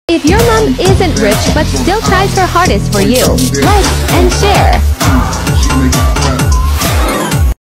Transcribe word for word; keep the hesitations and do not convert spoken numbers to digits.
If your mom isn't rich but still tries her hardest for you, like and share.